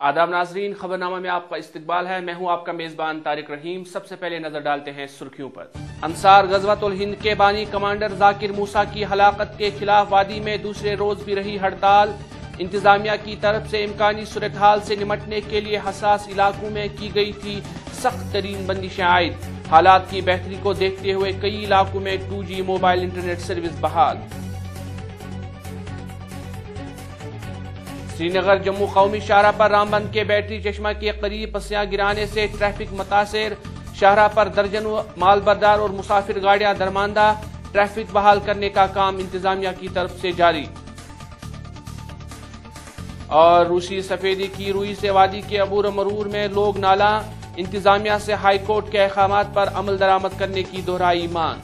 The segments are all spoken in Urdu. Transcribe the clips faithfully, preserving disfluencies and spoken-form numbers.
आदाब नाजरीन, खबरनामा में आपका इस्तकबाल है। मैं हूं आपका मेजबान तारिक रहीम। सबसे पहले नजर डालते हैं सुर्खियों पर। अंसार गजवतुल हिंद के बानी कमांडर जाकिर मूसा की हलाकत के खिलाफ वादी में दूसरे रोज भी रही हड़ताल। इंतजामिया की तरफ से इम्कानी सूरत हाल से निमटने के लिए हसास इलाकों में की गई थी सख्त तरीन बंदिशें आयद। हालात की बेहतरी को देखते हुए कई इलाकों में two G mobile internet service बहाल। श्रीनगर जम्मू कौमी शाहराह पर रामबन के बैटरी चश्मा के करीब पसियां गिराने से ट्रैफिक मुतासिर। शाहराह पर दर्जनों मालबरदार और मुसाफिर गाड़ियां दरमांदा। ट्रैफिक बहाल करने का काम इंतजामिया की तरफ से जारी। और रूसी सफेदी की रुई से वादी के अबूर मरूर में लोग नाला। इंतजामिया से हाई कोर्ट के अहकामात पर अमल दरामद करने की दोहराई मांग।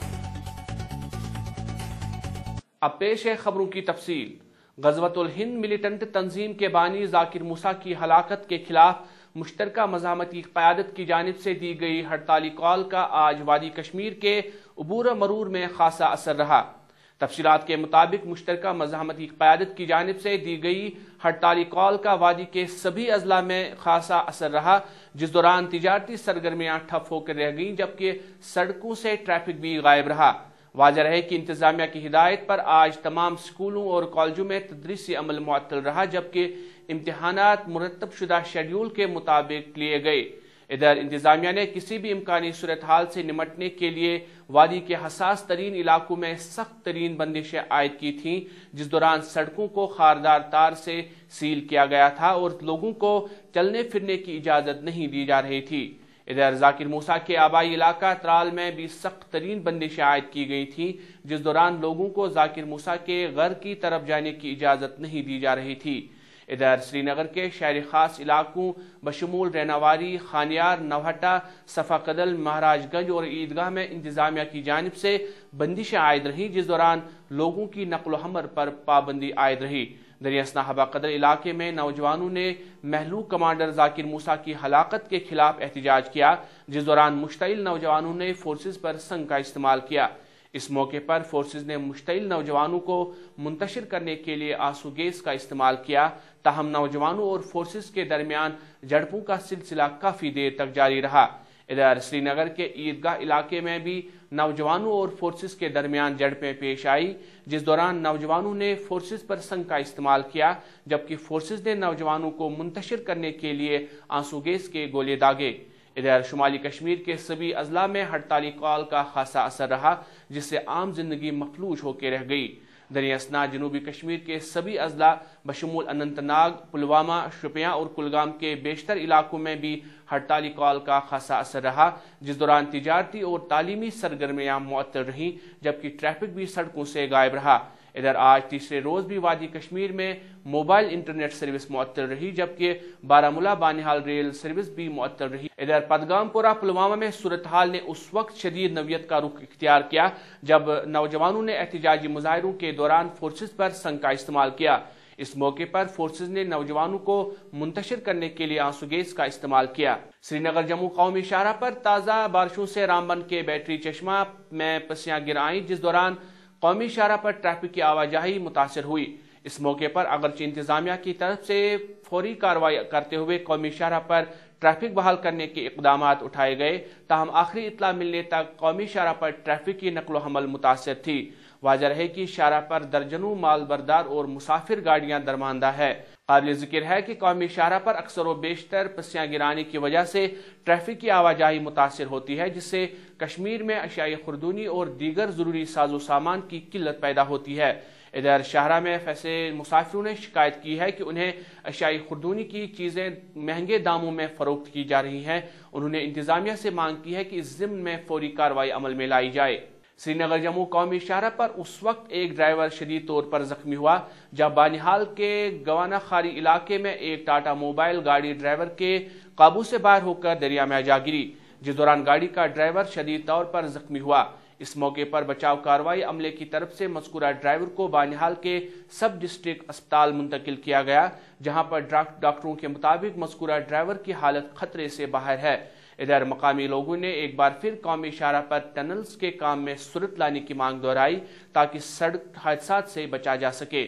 अब पेश है खबरों की तफसील। गजवतुल हिंद मिलिटेंट तंजीम के बानी जाकिर मूसा की हलाकत के खिलाफ मुश्तरका मज़ामती क़यादत की जानिब से दी गई हड़ताली कॉल का आज वादी कश्मीर के अबूर मरूर में खासा असर रहा। तफसीलात के मुताबिक मुश्तरका मज़ामती क़यादत की जानिब से दी गई हड़ताली कॉल का वादी के सभी अजला में खासा असर रहा, जिस दौरान तिजारती सरगर्मियां ठप होकर रह गईं, जबकि सड़कों से ट्रैफिक भी गायब रहा। वाज़ह है कि इंतजामिया की हिदायत पर आज तमाम स्कूलों और कॉलेजों में तदरीसी अमल मुअत्तल रहा, जबकि इम्तिहानात मुरतब शुदा शेड्यूल के मुताबिक लिए गए। इधर इंतजामिया ने किसी भी इम्कानी सूरत हाल से निमटने के लिए वादी के हसास तरीन इलाकों में सख्त तरीन बंदिशें आयद की थीं, जिस दौरान सड़कों को खारदार तार से सील किया गया था और लोगों को चलने फिरने की इजाजत नहीं दी जा रही थी। इधर जाकिर मूसा के आबाई इलाका त्राल में भी सख्त तरीन बंदिशें आयद की गई थी, जिस दौरान लोगों को जाकिर मूसा के घर की तरफ जाने की इजाजत नहीं दी जा रही थी। इधर श्रीनगर के शहरी खास इलाकों बशमूल रैनावारी, खानियार, नवहट्टा, सफाकदल, महाराजगंज और ईदगाह में इंतजामिया की जानिब से बंदिशें आयद रही, जिस दौरान लोगों की नक्ल हमर पर पाबंदी आयद रही। दरियासना हबा कदर इलाके में नौजवानों ने महलूक कमांडर जाकिर मूसा की हलाकत के खिलाफ एहतजाज किया, जिस दौरान मुश्तइल नौजवानों ने फोर्सेज पर संग का इस्तेमाल किया। इस मौके पर फोर्सेज ने मुश्तइल नौजवानों को मुंतशिर करने के लिए आंसू गैस का इस्तेमाल किया। ताहम नौजवानों और फोर्सेज के दरमियान झड़पों का सिलसिला काफी देर तक जारी रहा। इधर श्रीनगर के ईदगाह इलाके में भी नौजवानों और फोर्सेज के दरमियान झड़पें पेश आई, जिस दौरान नौजवानों ने फोर्सेज पर संग का इस्तेमाल किया, जबकि फोर्सेज ने नौजवानों को मुंतशिर करने के लिए आंसू गैस के गोले दागे। इधर शुमाली कश्मीर के सभी अजला में हड़ताली कॉल का खासा असर रहा, जिससे आम जिंदगी मफलूज होकर रह गई। दरियासना जनूबी कश्मीर के सभी अजला बशमूल अनंतनाग, पुलवामा, शोपियां और कुलगाम के बेशतर इलाकों में भी हड़ताली कॉल का खासा असर रहा, जिस दौरान तिजारती और तालीमी सरगर्मियां मुअत्तल रहीं, जबकि ट्रैफिक भी सड़कों से गायब रहा। इधर आज तीसरे रोज भी वादी कश्मीर में मोबाइल इंटरनेट सर्विस मुअत्तल रही, जबकि बारामूला बानिहाल रेल सर्विस भी मुअत्तल रही। इधर पदगामपुरा पुलवामा में सूरत हाल ने उस वक्त शदीद नवियत का रुख इख्तियार किया जब नौजवानों ने एहतजाजी मुजाहिरों के दौरान फोर्सेज पर संग का इस्तेमाल किया। इस मौके पर फोर्सेज ने नौजवानों को मुंतशिर करने के लिए आंसू गैस का इस्तेमाल किया। श्रीनगर जम्मू कौमी शाहराह पर ताज़ा बारिशों से रामबन के बैटरी चश्मा में पसियां गिर आईं, जिस दौरान कौमी शाहराह पर ट्रैफिक की आवाजाही मुतासिर हुई। इस मौके पर अगरचे इंतजामिया की तरफ से फौरी कार्रवाई करते हुए कौमी शाहराह पर ट्रैफिक बहाल करने के इकदामात उठाए गए, ताहम आखिरी इत्तला मिलने तक कौमी शाहराह पर ट्रैफिक की नकलो हमल मुतासिर थी। वाज़ह है कि शाहराह पर दर्जनों मालबरदार और मुसाफिर गाड़ियां दरमांदा है। काबिल जिक्र है कि कौमी शाहराह पर अक्सर व बेशतर पसियां गिराने की वजह से ट्रैफिक की आवाजाही मुतासिर होती है, जिससे कश्मीर में अशियाई खुर्दूनी और दीगर जरूरी साजो सामान की किल्लत पैदा होती है। इधर शाहराह में फंसे मुसाफिरों ने शिकायत की है कि उन्हें अशियाई खुर्दूनी की चीजें महंगे दामों में फरोख्त की जा रही हैं। उन्होंने इंतजामिया से मांग की है कि इस जिम्न में फौरी कार्रवाई अमल में लाई जाए। श्रीनगर जम्मू कौमी शाहराह पर उस वक्त एक ड्राइवर शदीद तौर पर जख्मी हुआ जब बानिहाल के गवाना खारी इलाके में एक टाटा मोबाइल गाड़ी ड्राइवर के काबू से बाहर होकर दरिया में जा गिरी, जिस दौरान गाड़ी का ड्राइवर शदीद तौर पर जख्मी हुआ। इस मौके पर बचाव कार्रवाई अमले की तरफ से मज़कूरा ड्राइवर को बानिहाल के सब डिस्ट्रिक्ट अस्पताल मुंतकिल किया गया, जहां पर डॉक्टरों के मुताबिक मज़कूरा ड्राइवर की हालत खतरे से बाहर है। इधर मकामी लोगों ने एक बार फिर कौमी शाहराह पर टनल्स के काम में सूरत लाने की मांग दोहराई ताकि सड़क हादसात से बचा जा सके।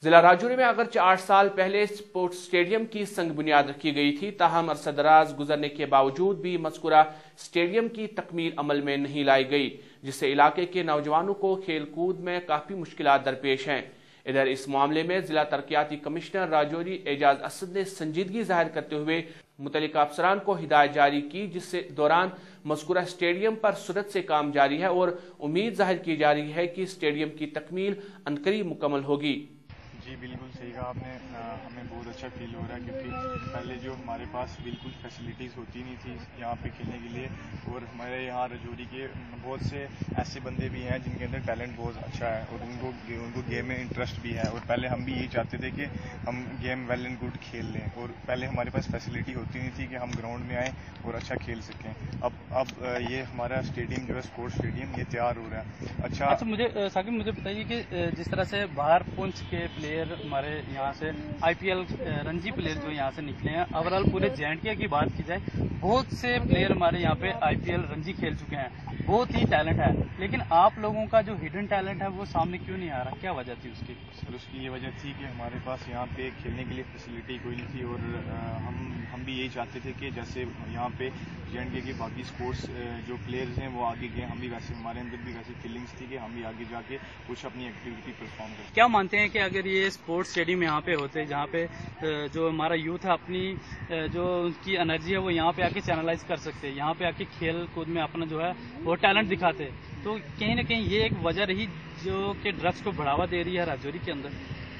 ضلع راجوری میں اگرچہ آٹھ سال پہلے اسپورٹس اسٹیڈیم کی سنگ بنیاد رکھی گئی تھی، تاہم عرصہ دراز گزرنے کے باوجود بھی مذکورہ اسٹیڈیم کی تکمیل عمل میں نہیں لائی گئی، جس سے علاقے کے نوجوانوں کو کھیل کود میں کافی مشکلات درپیش ہیں۔ ادھر اس معاملے میں ضلع ترقیاتی کمشنر راجوری اعجاز اسد نے سنجیدگی ظاہر کرتے ہوئے متعلقہ افسران کو ہدایت جاری کی، جس سے دوران مذکورہ اسٹیڈیم پر سرعت سے کام جاری ہے اور امید ظاہر کی جا رہی ہے کہ اسٹیڈیم کی تکمیل عنقریب مکمل ہوگی۔ جی بالکل صحیح کہا آپ نے، ہمیں بہت اچھا فیل ہو رہا ہے کیونکہ پہلے جو ہمارے پاس بالکل فیسلٹیز ہوتی نہیں تھی یہاں پہ کھیلنے کے لیے، اور ہمارے یہاں راجوری کے بہت سے ایسے بندے بھی ہیں جن کے اندر ٹیلنٹ بہت اچھا ہے اور ان کو ان کو گیم میں انٹرسٹ بھی ہے، اور پہلے ہم بھی یہی چاہتے تھے کہ ہم گیم ویل اینڈ گڈ کھیل لیں، اور پہلے ہمارے پاس فیسلٹی ہوتی نہیں تھی کہ ہم گراؤنڈ میں آئیں اور اچھا کھیل سکیں۔ اب اب یہ ہمارا اسٹیڈیم جو ہے اسپورٹس اسٹیڈیم یہ تیار ہو رہا ہے۔ اچھا اچھا مجھے ثاقب مجھے بتائیے کہ جس طرح سے باہر پونچھ کے پلیئر ہمارے یہاں سے I P L Ranji player جو یہاں سے نکلے ہیں، اوور آل پورے جے اینڈ کے کی بات کی جائے بہت سے پلیئر ہمارے یہاں پہ آئی پی ایل رنجی کھیل چکے ہیں، بہت ہی ٹیلنٹ ہے، لیکن آپ لوگوں کا جو ہڈن ٹیلنٹ ہے وہ سامنے کیوں نہیں آ رہا؟ کیا وجہ تھی اس کی؟ سر اس کی یہ وجہ تھی کہ ہمارے پاس یہاں پہ کھیلنے کے لیے فیسلٹی کوئی نہیں تھی، اور ہم ہم بھی یہی چاہتے تھے کہ جیسے یہاں پہ جے اینڈ کے کے باقی اسپورٹس جو پلیئرز ہیں وہ آگے گئے، ہم بھی ویسے ہمارے اندر بھی ویسی فیلنگس تھی کہ ہم بھی آگے جا کے کچھ اپنی ایکٹیویٹی پرفارم کریں۔ کیا مانتے ہیں کہ اگر یہ اسپورٹس اسٹیڈیم یہاں پہ ہوتے جہاں پہ جو ہمارا یوتھ ہے اپنی جو ان کی انرجی ہے وہ یہاں پہ آ کے چینلائز کر سکتے، یہاں پہ آ کے کھیل کود میں اپنا جو ہے وہ ٹیلنٹ دکھاتے، تو کہیں نہ کہیں یہ ایک وجہ رہی جو کہ ڈرگس کو بڑھاوا دے رہی ہے راجوری کے اندر؟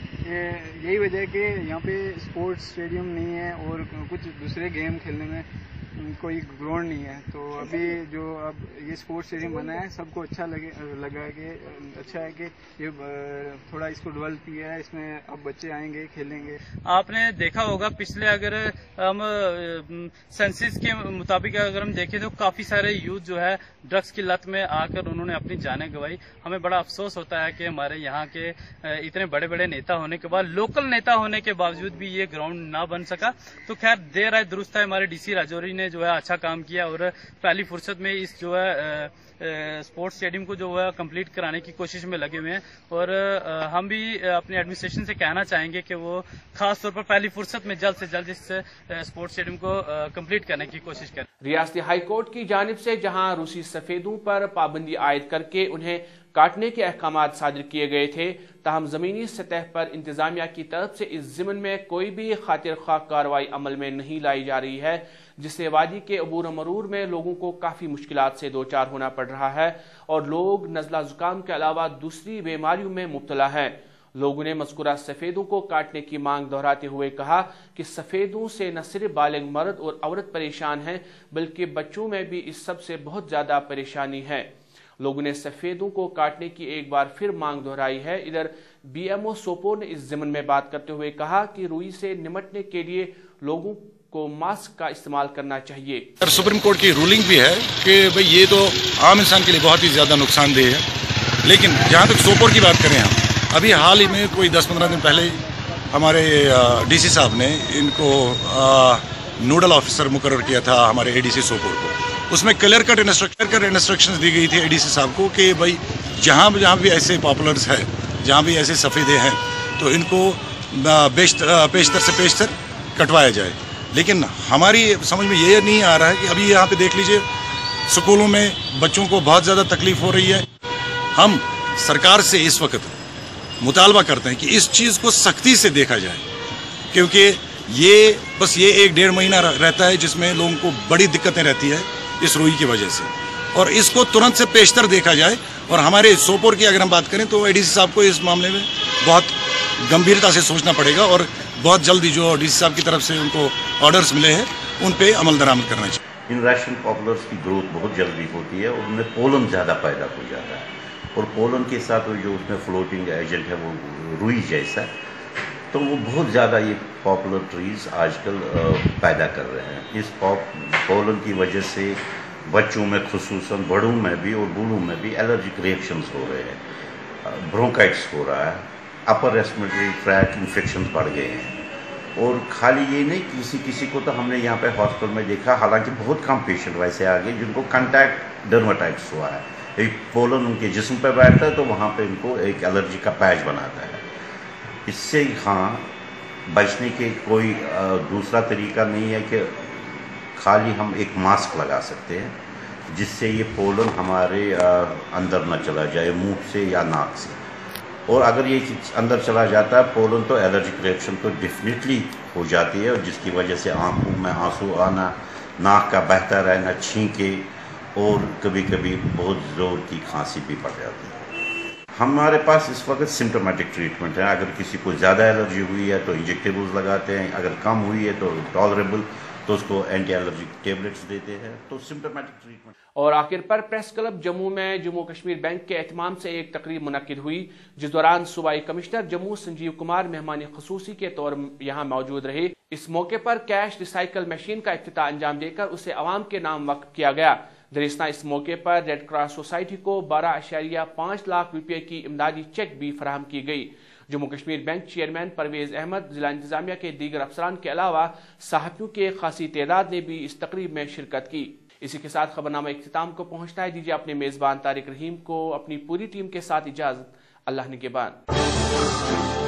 یہی وجہ ہے کہ یہاں پہ اسپورٹس اسٹیڈیم نہیں ہے اور کچھ دوسرے گیم کھیلنے میں کوئی گراؤنڈ نہیں ہے، تو ابھی جو اب یہ اسپورٹس اسٹیڈیم بنا ہے سب کو اچھا لگے لگا کہ اچھا ہے کہ یہ تھوڑا اس کو ڈیولپ کیا ہے، اس میں اب بچے آئیں گے کھیلیں گے۔ آپ نے دیکھا ہوگا پچھلے اگر ہم سینسس کے مطابق اگر ہم دیکھیں تو کافی سارے یوتھ جو ہے ڈرگس کی لت میں آ کر انہوں نے اپنی جانیں گنوائی۔ ہمیں بڑا افسوس ہوتا ہے کہ ہمارے یہاں کے اتنے بڑے بڑے نیتا ہونے کے بعد، لوکل نیتا ہونے کے باوجود بھی یہ گراؤنڈ نہ بن سکا، تو خیر دیر آئے درست ہے، ہمارے ڈی سی راجوری نے جو ہے اچھا کام کیا اور پہلی فرصت میں اس جو ہے اسپورٹس اسٹیڈیم کو جو ہے کمپلیٹ کرانے کی کوشش میں لگے ہوئے ہیں، اور ہم بھی اپنے ایڈمنسٹریشن سے کہنا چاہیں گے کہ وہ خاص طور پر پہلی فرصت میں جلد سے جلد اس اسپورٹس اسٹیڈیم کو کمپلیٹ کرنے کی کوشش کریں۔ ریاستی ہائی کورٹ کی جانب سے جہاں روسی سفیدوں پر پابندی عائد کر کے انہیں کاٹنے کے احکامات صادر کیے گئے تھے، تاہم زمینی سطح پر انتظامیہ کی طرف سے اس ضمن میں کوئی بھی خاطر خواہ کارروائی عمل میں نہیں لائی جا رہی ہے، جس سے وادی کے عبور و مرور میں لوگوں کو کافی مشکلات سے دوچار ہونا پڑ رہا ہے اور لوگ نزلہ زکام کے علاوہ دوسری بیماریوں میں مبتلا ہیں۔ لوگوں نے مذکورہ سفیدوں کو کاٹنے کی مانگ دہراتے ہوئے کہا کہ سفیدوں سے نہ صرف بالغ مرد اور عورت پریشان ہیں بلکہ بچوں میں بھی اس سب سے بہت زیادہ پریشانی ہے۔ لوگوں نے سفیدوں کو کاٹنے کی ایک بار پھر مانگ دہرائی ہے۔ ادھر بی ایم او سوپور نے اس ضمن میں بات کرتے ہوئے کہا کہ روئی سے نمٹنے کے لیے لوگوں کو ماسک کا استعمال کرنا چاہیے۔ سپریم کورٹ کی رولنگ بھی ہے کہ بھئی یہ تو عام انسان کے لیے بہت ہی زیادہ نقصان دہ ہے، لیکن جہاں تک سوپور کی بات کریں ہم، ابھی حال ہی میں کوئی دس پندرہ دن پہلے ہمارے ڈی سی صاحب نے ان کو نوڈل آفیسر مقرر کیا تھا ہمارے اے ڈی سی سوپور کو، اس میں کلیئر کٹ انسٹرکشن دی گئی تھی اے ڈی سی صاحب کو کہ بھائی جہاں جہاں بھی ایسے پاپولرز ہیں، جہاں بھی ایسے سفیدے ہیں تو ان کو پیشتر سے پیشتر کٹوایا جائے، لیکن ہماری سمجھ میں یہ نہیں آ رہا ہے کہ ابھی یہاں پہ دیکھ لیجئے سکولوں میں بچوں کو بہت زیادہ تکلیف ہو رہی ہے۔ ہم سرکار سے اس وقت مطالبہ کرتے ہیں کہ اس چیز کو سختی سے دیکھا جائے، کیونکہ یہ بس یہ ایک ڈیڑھ مہینہ رہتا ہے جس میں لوگوں کو بڑی دقتیں رہتی ہے اس روئی کی وجہ سے، اور اس کو ترنت سے پیشتر دیکھا جائے۔ اور ہمارے سوپور کی اگر ہم بات کریں تو اے ڈی سی صاحب کو اس معاملے میں بہت گمبھیرتا سے سوچنا پڑے گا اور بہت جلدی جو ڈی سی صاحب کی طرف سے ان کو آرڈرز ملے ہیں ان پہ عمل درآمد کرنا چاہیے۔ ان ریشن پاپولرز کی گروتھ بہت جلدی ہوتی ہے اور ان میں پولن زیادہ پیدا ہو جاتا ہے، اور پولن کے ساتھ جو اس میں فلوٹنگ ایجنٹ ہے وہ روئی جیسا، تو وہ بہت زیادہ یہ پاپولر ٹریز آج کل پیدا کر رہے ہیں۔ اس پولن کی وجہ سے بچوں میں خصوصاً، بڑوں میں بھی اور بوڑھوں میں بھی الرجک ریئیکشنز ہو رہے ہیں، برونکائٹس ہو رہا ہے، اپر ریسپریٹری ٹریک انفیکشنز بڑھ گئے ہیں۔ اور خالی یہ نہیں، کسی کسی کو تو ہم نے یہاں پہ ہاسپٹل میں دیکھا، حالانکہ بہت کم پیشنٹ ویسے آ گئے جن کو کنٹیکٹ ڈرماٹائٹس ہوا ہے، ایک پولن ان کے جسم پہ بیٹھتا ہے تو وہاں پہ ان کو ایک الرجی کا پیچ بناتا ہے۔ اس سے ہاں بچنے کے کوئی دوسرا طریقہ نہیں ہے کہ خالی ہم ایک ماسک لگا سکتے ہیں جس سے یہ پولن ہمارے اندر نہ چلا جائے منہ سے یا ناک سے. اور اگر یہ اندر چلا جاتا ہے پولن تو الرجک ریئیکشن تو ڈیفینیٹلی ہو جاتی ہے اور جس کی وجہ سے آنکھوں میں آنسو آنا, ناک کا بہتا رہنا, چھینکے اور کبھی کبھی بہت زور کی کھانسی بھی پڑ جاتی ہے. ہمارے پاس اس وقت سمٹومیٹک ٹریٹمنٹ ہے. اگر کسی کو زیادہ الرجی ہوئی ہے تو انجیکٹیبلز لگاتے ہیں, اگر کم ہوئی ہے تو ٹالریبل تو اس کو اینٹی الرجک ٹیبلٹس دیتے ہیں. تو سمٹومیٹک ٹریٹمنٹ. اور آخر پر پریس کلب جموں میں جموں کشمیر بینک کے اہتمام سے ایک تقریب منعقد ہوئی جس دوران صوبائی کمشنر جموں سنجیو کمار مہمان خصوصی کے طور یہاں موجود رہے. اس موقع پر کیش ریسائیکل مشین کا افتتاح انجام دے کر اسے عوام کے نام وقف کیا گیا. درستہ اس موقع پر ریڈ کراس سوسائٹی کو بارہ اشاریہ پانچ لاکھ روپے کی امدادی چیک بھی فراہم کی گئی. جموں کشمیر بینک چیئرمین پرویز احمد, ضلع انتظامیہ کے دیگر افسران کے علاوہ صحافیوں کی ایک خاصی تعداد نے بھی اس تقریب میں شرکت کی. اسی کے ساتھ خبرنامہ اختتام کو پہنچتا ہے. دیجیے اپنے میزبان طارق رحیم کو اپنی پوری ٹیم کے ساتھ اجازت. اللہ نگہبان.